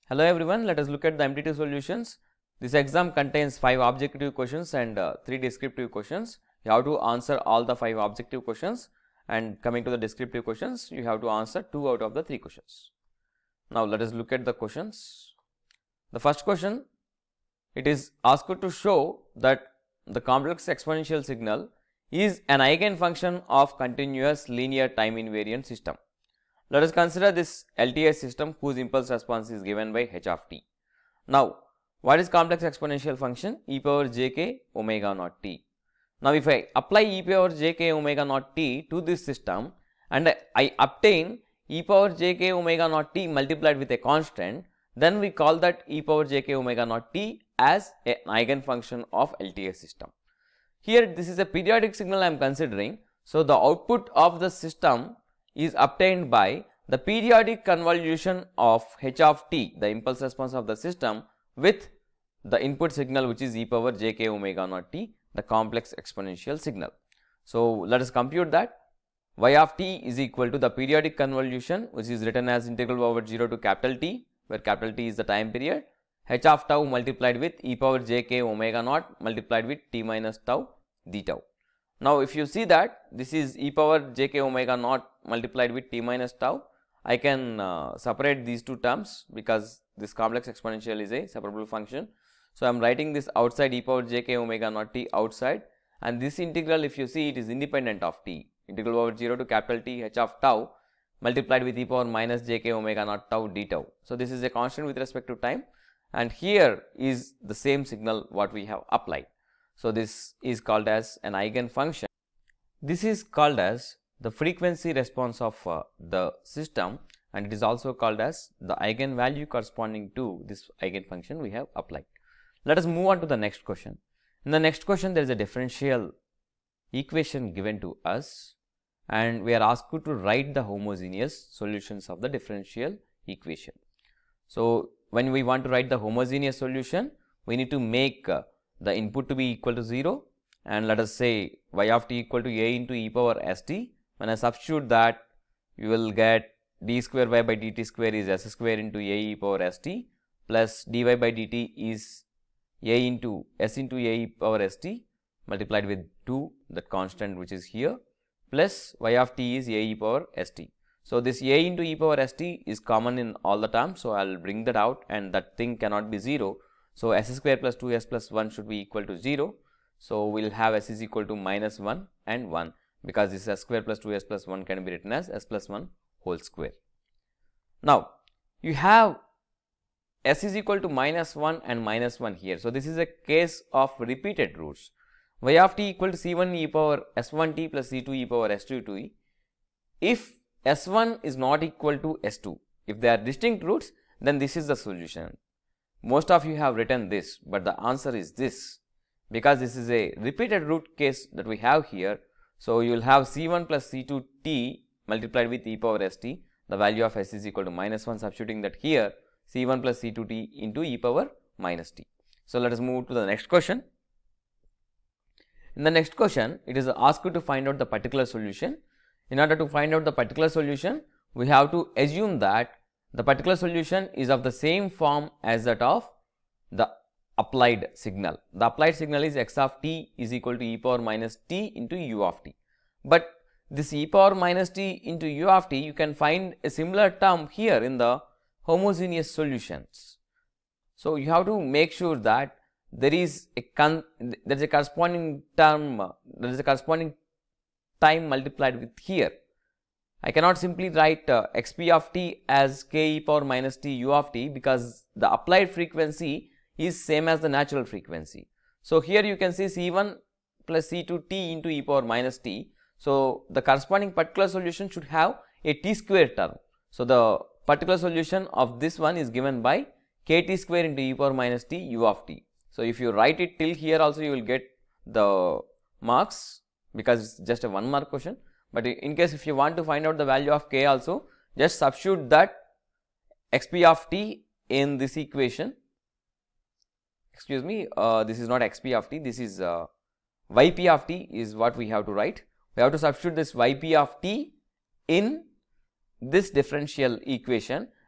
Hello everyone, let us look at the MT2 solutions. This exam contains 5 objective questions and 3 descriptive questions. You have to answer all the 5 objective questions, and coming to the descriptive questions, you have to answer 2 out of the 3 questions. Now let us look at the questions. The first question, it is asked to show that the complex exponential signal is an eigenfunction of continuous linear time invariant system. Let us consider this LTI system whose impulse response is given by h of t. Now, what is complex exponential function? E power jk omega naught t. Now, if I apply e power jk omega naught t to this system and I obtain e power jk omega naught t multiplied with a constant, then we call that e power jk omega naught t as an eigenfunction of LTI system. Here, this is a periodic signal I am considering. So, the output of the system is obtained by the periodic convolution of h of t, the impulse response of the system, with the input signal which is e power jk omega naught t, the complex exponential signal. So, let us compute that y of t is equal to the periodic convolution, which is written as integral over 0 to capital T, where capital T is the time period, h of tau multiplied with e power jk omega naught multiplied with t minus tau d tau. Now, if you see that this is e power jk omega naught multiplied with t minus tau, I can separate these two terms because this complex exponential is a separable function. So, I am writing this outside e power jk omega naught t outside, and this integral, if you see, it is independent of t, integral over 0 to capital T h of tau multiplied with e power minus jk omega naught tau d tau. So, this is a constant with respect to time, and here is the same signal what we have applied. So, this is called as an eigenfunction. This is called as the frequency response of the system, and it is also called as the eigenvalue corresponding to this eigenfunction we have applied. Let us move on to the next question. In the next question, there is a differential equation given to us, and we are asked to write the homogeneous solutions of the differential equation. So, when we want to write the homogeneous solution, we need to make the input to be equal to 0, and let us say y of t equal to a into e power st. When I substitute that, you will get d square y by dt square is s square into a e power st plus dy by dt is a into s into a e power st multiplied with 2, that constant which is here, plus y of t is a e power st. So, this a into e power st is common in all the terms. So, I will bring that out, and that thing cannot be 0. So, s square plus 2s plus 1 should be equal to 0. So, we will have s is equal to minus 1 and 1, because this s square plus 2s plus 1 can be written as s plus 1 whole square. Now, you have s is equal to minus 1 and minus 1 here. So, this is a case of repeated roots. Y of t equal to c1 e power s1 t plus c2 e power s2 t. If s1 is not equal to s2, if they are distinct roots, then this is the solution. Most of you have written this, but the answer is this, because this is a repeated root case that we have here. So, you will have c1 plus c2 t multiplied with e power st, the value of s is equal to minus 1, substituting that here c1 plus c2 t into e power minus t. So, let us move to the next question. In the next question, it is asked to find out the particular solution. In order to find out the particular solution, we have to assume that the particular solution is of the same form as that of the applied signal. The applied signal is x of t is equal to e power minus t into u of t. But this e power minus t into u of t, you can find a similar term here in the homogeneous solutions. So, you have to make sure that there is a corresponding term, there is a corresponding time multiplied with here. I cannot simply write xp of t as k e power minus t u of t, because the applied frequency is same as the natural frequency. So, here you can see c1 plus c2 t into e power minus t. So, the corresponding particular solution should have a t square term. So, the particular solution of this one is given by kt square into e power minus t u of t. So, if you write it till here also, you will get the marks, because it is just a 1 mark question. But in case if you want to find out the value of k also, just substitute that xp of t in this equation. Excuse me, this is not xp of t, this is yp of t is what we have to write. We have to substitute this yp of t in this differential equation,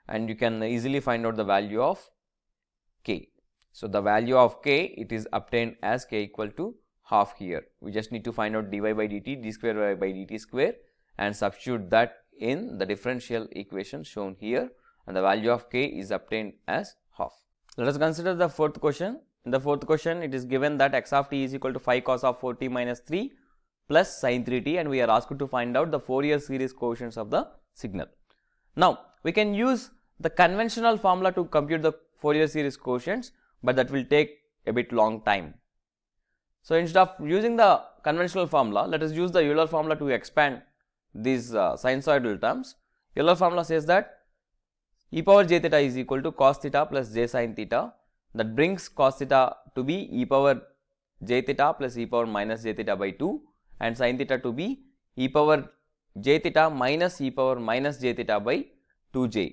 and you can easily find out the value of k. So, the value of k, it is obtained as k equal to half here. We just need to find out dy by dt, d square by dt square, and substitute that in the differential equation shown here, and the value of k is obtained as half. Let us consider the fourth question. In the fourth question, it is given that x of t is equal to 5 cos of 4t minus 3 plus sin 3t, and we are asked to find out the Fourier series coefficients of the signal. Now, we can use the conventional formula to compute the Fourier series coefficients, but that will take a bit long time. So, instead of using the conventional formula, let us use the Euler formula to expand these sinusoidal terms. Euler formula says that e power j theta is equal to cos theta plus j sin theta. That brings cos theta to be e power j theta plus e power minus j theta by 2, and sin theta to be e power j theta minus e power minus j theta by 2j.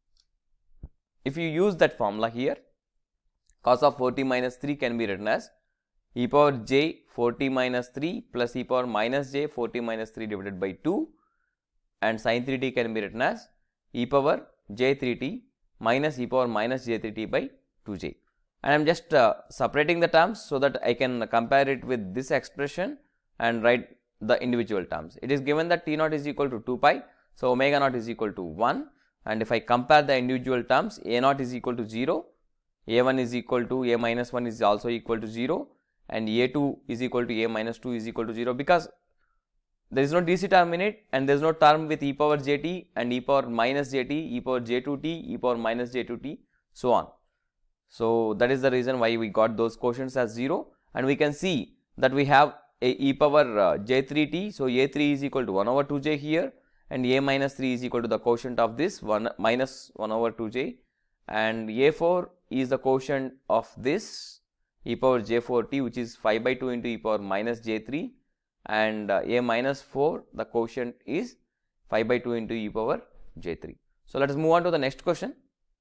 If you use that formula here, cos of 4t minus 3 can be written as e power j 4t minus 3 plus e power minus j 4t minus 3 divided by 2, and sin 3t can be written as e power j 3t minus e power minus j 3t by 2j. And I am just separating the terms so that I can compare it with this expression and write the individual terms. It is given that t naught is equal to 2 pi, so omega naught is equal to 1, and if I compare the individual terms, a naught is equal to 0, a1 is equal to a minus 1 is also equal to 0, and a2 is equal to a minus 2 is equal to 0, because there is no DC term in it, and there is no term with e power jt and e power minus jt, e power j2t, e power minus j2t, so on. So, that is the reason why we got those quotients as 0, and we can see that we have a e power j3t. So, a3 is equal to 1 over 2j here, and a minus 3 is equal to the quotient of this 1 minus 1 over 2j, and a4 is the quotient of this e power j4t, which is 5 by 2 into e power minus j3, and a minus 4, the quotient is 5 by 2 into e power j3. So, let us move on to the next question.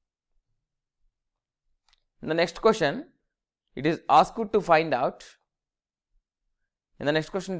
In the next question, it is asked to find out, the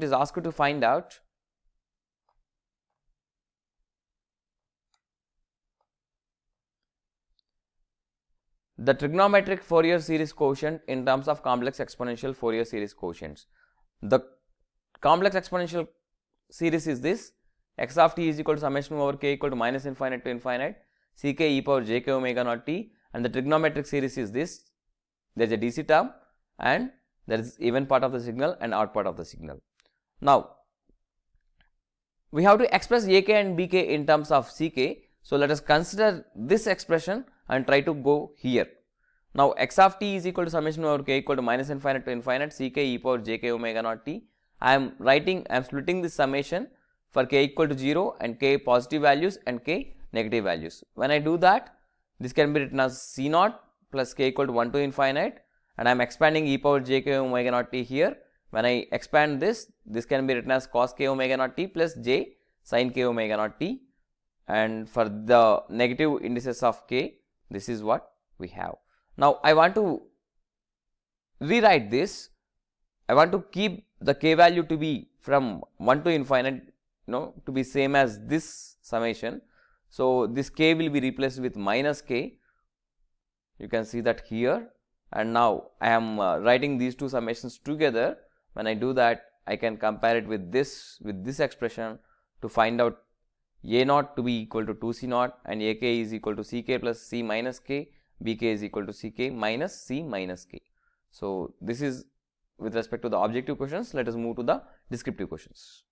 trigonometric Fourier series quotient in terms of complex exponential Fourier series quotients. The complex exponential series is this: x of t is equal to summation over k equal to minus infinite to infinite ck e power j k omega naught t, and the trigonometric series is this: there is a DC term and there is even part of the signal and odd part of the signal. Now, we have to express ak and bk in terms of ck. So, let us consider this expression and try to go here. Now, x of t is equal to summation over k equal to minus infinite to infinite ck e power j k omega naught t. I am splitting this summation for k equal to 0 and k positive values and k negative values. When I do that, this can be written as c naught plus k equal to 1 to infinite, and I am expanding e power j k omega naught t here. When I expand this, this can be written as cos k omega naught t plus j sin k omega naught t, and for the negative indices of k, this is what we have. Now, I want to rewrite this. I want to keep the k value to be from 1 to infinite, to be same as this summation. So, this k will be replaced with minus k. You can see that here, and now I am writing these two summations together. When I do that, I can compare it with this expression to find out a naught to be equal to 2 c naught, and ak is equal to ck plus c minus k, bk is equal to ck minus c minus k. So, this is with respect to the objective questions. Let us move to the descriptive questions.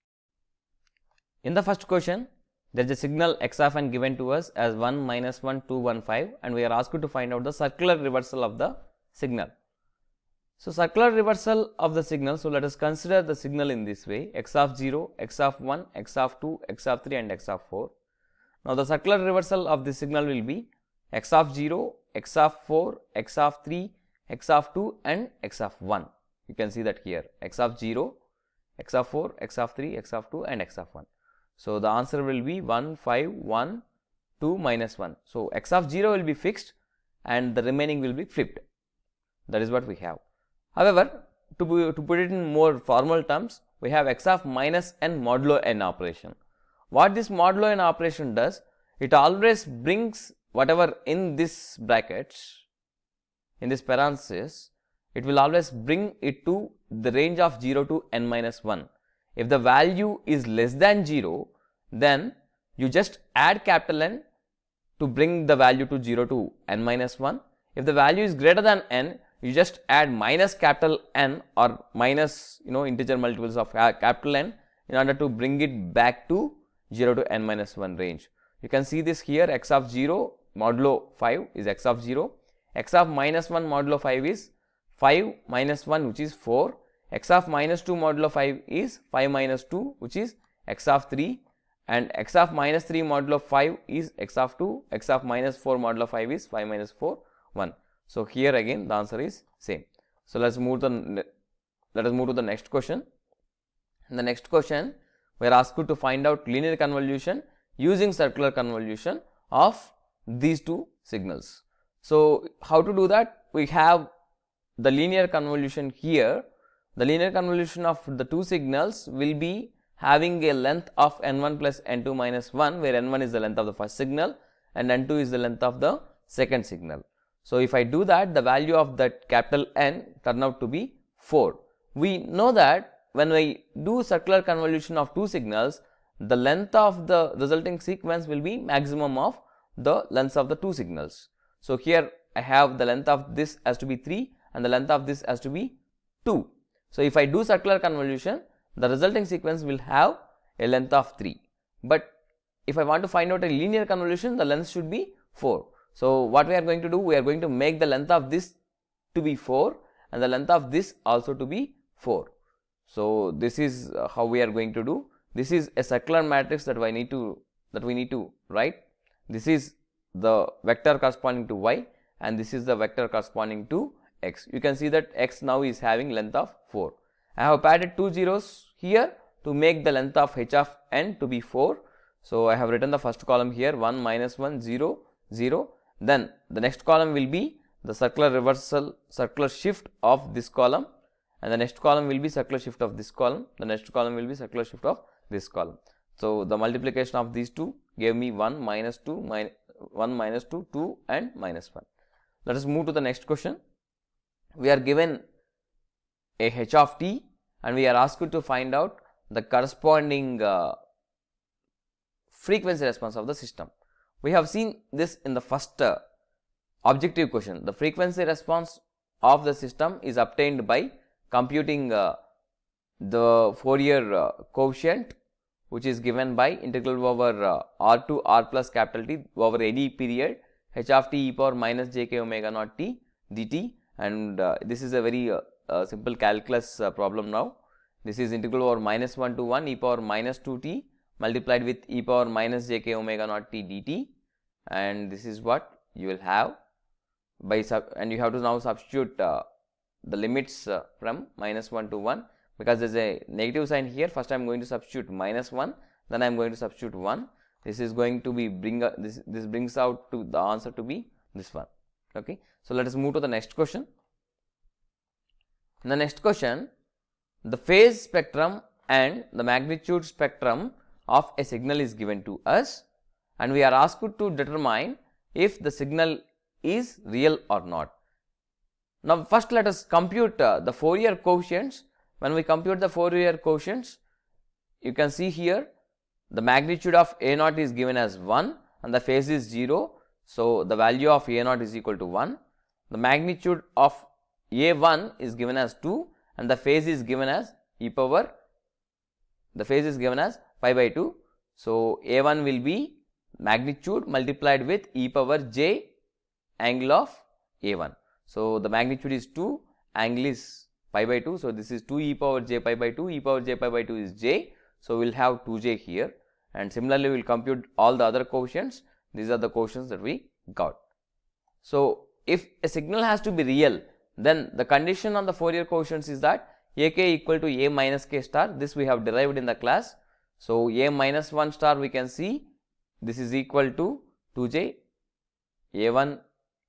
In the first question, there is a signal x of n given to us as 1 minus 1 2 1 5, and we are asked to find out the circular reversal of the signal. So, circular reversal of the signal. So, let us consider the signal in this way: x of 0, x of 1, x of 2, x of 3 and x of 4. Now, the circular reversal of this signal will be x of 0, x of 4, x of 3, x of 2 and x of 1. You can see that here: x of 0, x of 4, x of 3, x of 2 and x of 1. So, the answer will be 1, 5, 1, 2 minus 1. So, x of 0 will be fixed and the remaining will be flipped. That is what we have. However, to put it in more formal terms, we have x of minus n modulo n operation. What this modulo n operation does, it always brings whatever in this brackets, in this parenthesis, it will always bring it to the range of 0 to n minus 1. If the value is less than 0, then you just add capital N to bring the value to 0 to n minus 1. If the value is greater than n, you just add minus capital N or minus integer multiples of capital N in order to bring it back to 0 to n minus 1 range. You can see this here, x of 0 modulo 5 is x of 0, x of minus 1 modulo 5 is 5 minus 1 which is 4, x of minus 2 modulo 5 is 5 minus 2 which is x of 3, and x of minus 3 modulo 5 is x of 2, x of minus 4 modulo 5 is 5 minus 4, 1. So, here again the answer is same. So, let us move to the next question. In the next question, we are asked to find out linear convolution using circular convolution of these two signals. So, how to do that? We have the linear convolution here. The linear convolution of the two signals will be having a length of n1 plus n2 minus 1, where n1 is the length of the first signal and n2 is the length of the second signal. So, if I do that, the value of that capital N turn out to be 4. We know that when we do circular convolution of two signals, the length of the resulting sequence will be maximum of the lengths of the two signals. So, here I have the length of this as to be 3 and the length of this as to be 2. So, if I do circular convolution, the resulting sequence will have a length of 3. But if I want to find out a linear convolution, the length should be 4. So, what we are going to do? We are going to make the length of this to be 4 and the length of this also to be 4. So, this is how we are going to do. This is a circular matrix that we need to write. This is the vector corresponding to y and this is the vector corresponding to x. You can see that x now is having length of 4. I have added 2 zeros here to make the length of h of n to be 4. So, I have written the first column here 1 minus 1 0 0. Then the next column will be the circular reversal, circular shift of this column, and the next column will be circular shift of this column, the next column will be circular shift of this column. So, the multiplication of these two gave me 1 minus 2, 1 minus 2, 2 and minus 1. Let us move to the next question. We are given a h of t and we are asked to find out the corresponding frequency response of the system. We have seen this in the first objective question. The frequency response of the system is obtained by computing the Fourier coefficient, which is given by integral over r to r plus capital T over any period h of t e power minus j k omega naught t dt, and this is a very simple calculus problem now. This is integral over minus 1 to 1 e power minus 2 t multiplied with e power minus j k omega naught t dt, and this is what you will have by and you have to now substitute the limits from minus 1 to 1, because there is a negative sign here. First I am going to substitute minus 1, then I am going to substitute 1. This is going to be this brings out to the answer to be this one. Okay. So, let us move to the next question. In the next question, the phase spectrum and the magnitude spectrum of a signal is given to us and we are asked to determine if the signal is real or not. Now, first let us compute the Fourier coefficients. When we compute the Fourier coefficients, you can see here the magnitude of A naught is given as 1 and the phase is 0. So, the value of A naught is equal to 1. The magnitude of A1 is given as 2 and the phase is given as e power, the phase is given as pi by 2. So, A1 will be magnitude multiplied with e power j angle of A1. So, the magnitude is 2, angle is pi by 2. So, this is 2 e power j pi by 2, e power j pi by 2 is j. So, we will have 2j here, and similarly we will compute all the other coefficients. These are the coefficients that we got. So, if a signal has to be real, then the condition on the Fourier coefficients is that ak equal to a minus k star. This we have derived in the class. So, a minus 1 star we can see this is equal to 2j, a1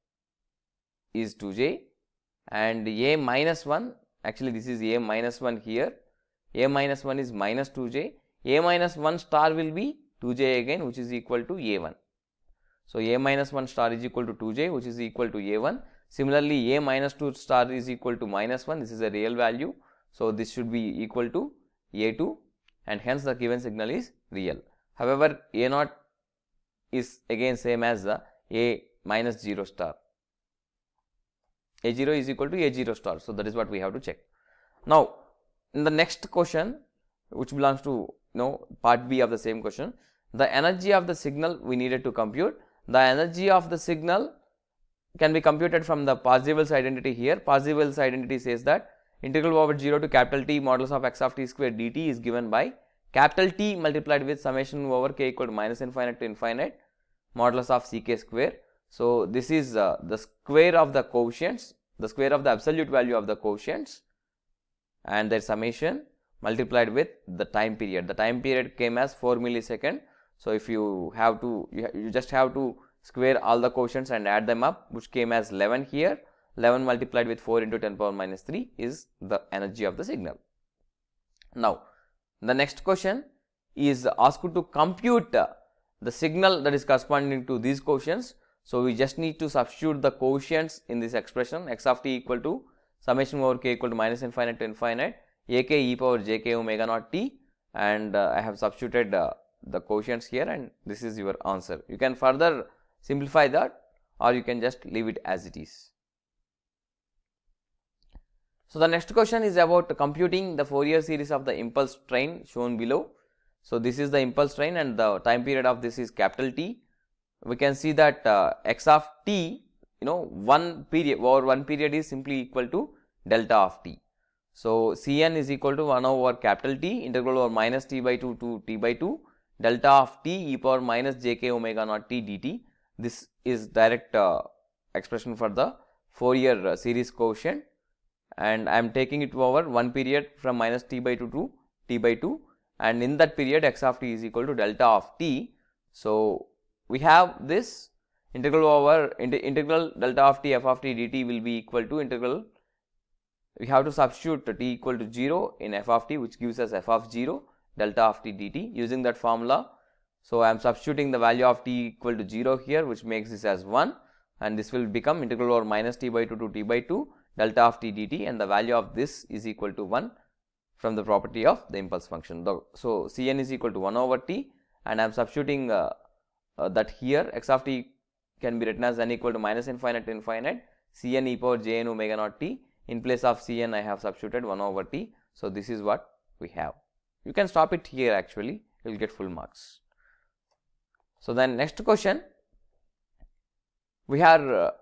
is 2j and a minus 1, actually this is a minus 1 here, a minus 1 is minus 2j, a minus 1 star will be 2j again, which is equal to a1. So, a minus 1 star is equal to 2j, which is equal to a1. Similarly, a minus 2 star is equal to minus 1, this is a real value. So, this should be equal to a2, and hence the given signal is real. However, a naught is again same as the a minus 0 star. A0 is equal to A0 star. So, that is what we have to check. Now, in the next question, which belongs to part B of the same question, the energy of the signal we needed to compute. The energy of the signal can be computed from the Parseval's identity here. Parseval's identity says that integral over 0 to capital T modulus of x of t square dt is given by capital T multiplied with summation over k equal to minus infinite to infinite modulus of ck square. So, this is the square of the coefficients, the square of the absolute value of the coefficients and their summation multiplied with the time period. The time period came as 4 millisecond. So, if you have to, you just have to square all the coefficients and add them up, which came as 11 here. 11 multiplied with 4 into 10 power minus 3 is the energy of the signal. Now, the next question is asked to compute the signal that is corresponding to these coefficients. So, we just need to substitute the coefficients in this expression, x of t equal to summation over k equal to minus infinite to infinite ak e power j k omega naught t, and I have substituted the coefficients here, and this is your answer. You can further simplify that, or you can just leave it as it is. So, the next question is about computing the Fourier series of the impulse train shown below. So, this is the impulse train and the time period of this is capital T. We can see that x of t, one period is simply equal to delta of t. So, Cn is equal to 1 over capital T integral over minus t by 2 to t by 2 delta of t e power minus jk omega naught t dt. This is direct expression for the Fourier series coefficient, and I am taking it over one period from minus t by 2 to t by 2, and in that period x of t is equal to delta of t. So, we have this integral over integral delta of t f of t dt will be equal to integral, we have to substitute t equal to 0 in f of t, which gives us f of 0 delta of t dt using that formula. So, I am substituting the value of t equal to 0 here, which makes this as 1, and this will become integral over minus t by 2 to t by 2 delta of t dt, and the value of this is equal to 1 from the property of the impulse function. So, Cn is equal to 1 over t, and I am substituting that here x of t can be written as n equal to minus infinite to infinite Cn e power j n omega naught t. In place of Cn, I have substituted 1 over t. So, this is what we have. You can stop it here, actually you will get full marks. So, then next question, we are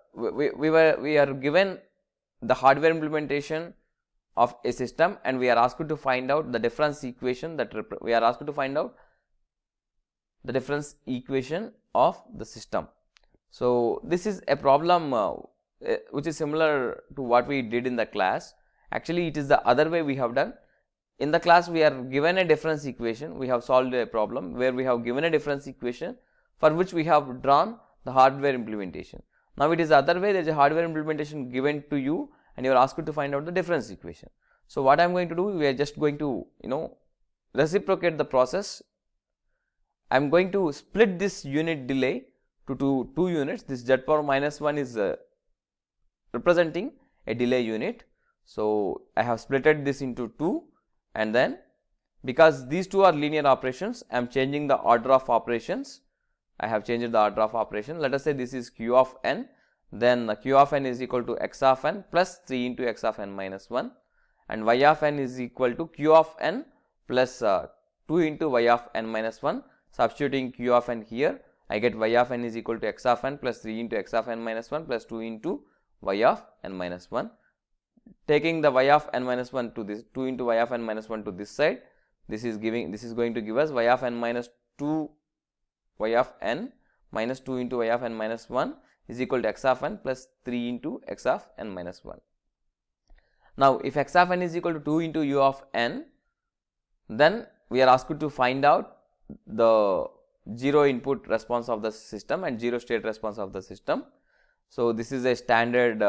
given the hardware implementation of a system, and we are asked to find out the difference equation that we are asked to find out the difference equation of the system. So, this is a problem which is similar to what we did in the class. Actually, it is the other way we have done. In the class, we are given a difference equation, we have solved a problem where we have given a difference equation for which we have drawn the hardware implementation. Now, it is the other way, there is a hardware implementation given to you and you are asked to find out the difference equation. So, what I am going to do, we are just going to reciprocate the process. I am going to split this unit delay to two units. This z power minus 1 is representing a delay unit. So, I have splitted this into 2, and then because these two are linear operations, I am changing the order of operations. I have changed the order of operation. Let us say this is q of n, then q of n is equal to x of n plus 3 into x of n minus 1, and y of n is equal to q of n plus 2 into y of n minus 1. Substituting q of n here, I get y of n is equal to x of n plus 3 into x of n minus 1 plus 2 into y of n minus 1. Taking the y of n minus 1 to this 2 into y of n minus 1 to this side, this is going to give us y of n minus 2 y of n minus 2 into y of n minus 1 is equal to x of n plus 3 into x of n minus 1. Now, if x of n is equal to 2 into u of n, then we are asked to find out the 0 input response of the system and 0 state response of the system. So, this is a standard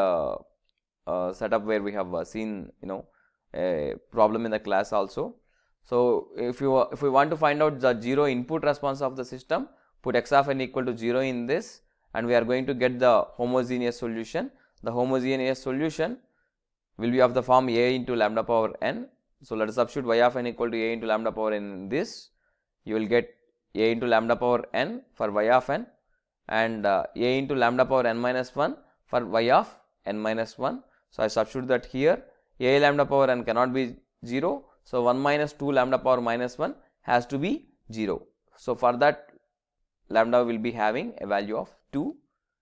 setup where we have seen a problem in the class also. So, if we want to find out the 0 input response of the system, put x of n equal to 0 in this, and we are going to get the homogeneous solution. The homogeneous solution will be of the form a into lambda power n. So, let us substitute y of n equal to a into lambda power n in this. You will get a into lambda power n for y of n, and a into lambda power n minus 1 for y of n minus 1. So, I substitute that here. A lambda power n cannot be 0. So, 1 minus 2 lambda power minus 1 has to be 0. So, for that lambda will be having a value of 2,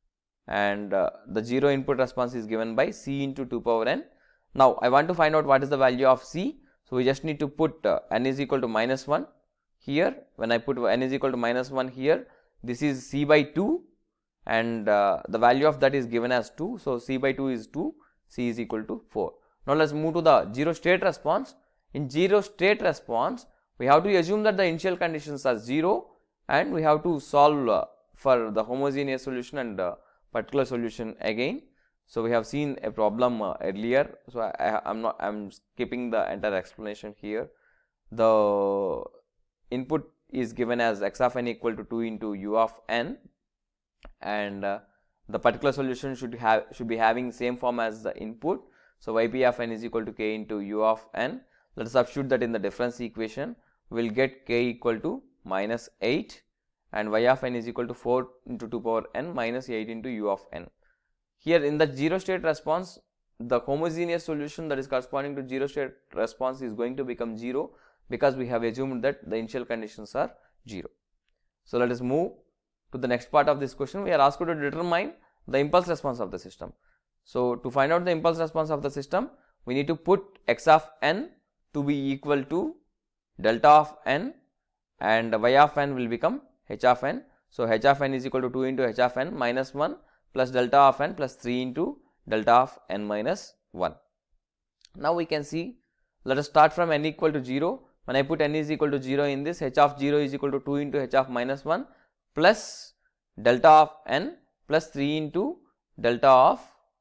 and the 0 input response is given by c into 2 power n. Now, I want to find out what is the value of c. So, we just need to put n is equal to minus 1 here. When I put n is equal to minus 1 here, this is c by 2, and the value of that is given as 2. So, c by 2 is 2, c is equal to 4. Now, let us move to the 0 state response. In 0 state response, we have to assume that the initial conditions are 0, and we have to solve for the homogeneous solution and particular solution again. So, we have seen a problem earlier. So, I am skipping the entire explanation here. The input is given as x of n equal to 2 into u of n, and the particular solution should be having same form as the input. So, yp of n is equal to k into u of n. Let us substitute that in the difference equation. We will get k equal to minus 8, and y of n is equal to 4 into 2 power n minus 8 into u of n. Here in the 0 state response, the homogeneous solution that is corresponding to 0 state response is going to become 0, because we have assumed that the initial conditions are 0. So, let us move to the next part of this question. We are asked to determine the impulse response of the system. So, to find out the impulse response of the system, we need to put x of n to be equal to delta of n, and y of n will become h of n. So, h of n is equal to 2 into h of n minus 1 plus delta of n plus 3 into delta of n minus 1. Now, we can see, let us start from n equal to 0. When I put n is equal to 0 in this, h of 0 is equal to 2 into h of minus 1 plus delta of n plus 3 into delta of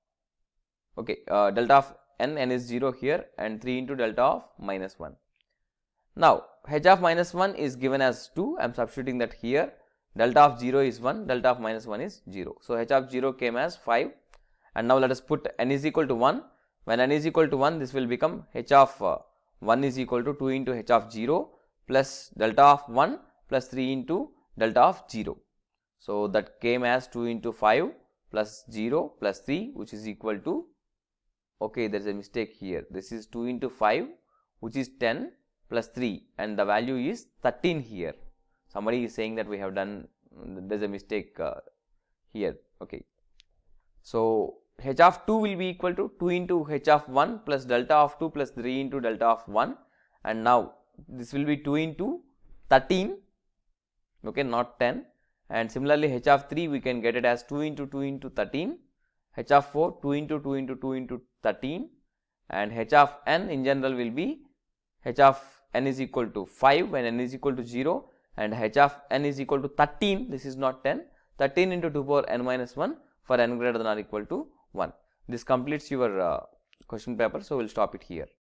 delta of n is 0 here, and 3 into delta of minus 1. Now, h of minus 1 is given as 2. I am substituting that here. Delta of 0 is 1, delta of minus 1 is 0. So, h of 0 came as 5, and now let us put n is equal to 1. When n is equal to 1, this will become h of 1 is equal to 2 into h of 0 plus delta of 1 plus 3 into delta of 0. So, that came as 2 into 5 plus 0 plus 3, which is equal to, there is a mistake here. This is 2 into 5, which is 10 plus 3, and the value is 13 here. Somebody is saying that we have done, there is a mistake here. So, h of 2 will be equal to 2 into h of 1 plus delta of 2 plus 3 into delta of 1, and now this will be 2 into 13, not 10, and similarly h of 3 we can get it as 2 into 2 into 13, h of 4 2 into 2 into 2 into 13, and h of n in general will be h of n is equal to 5 when n is equal to 0, and h of n is equal to 13, this is not 10, 13 into 2 power n minus 1 for n greater than or equal to 1. This completes your question paper. So, we will stop it here.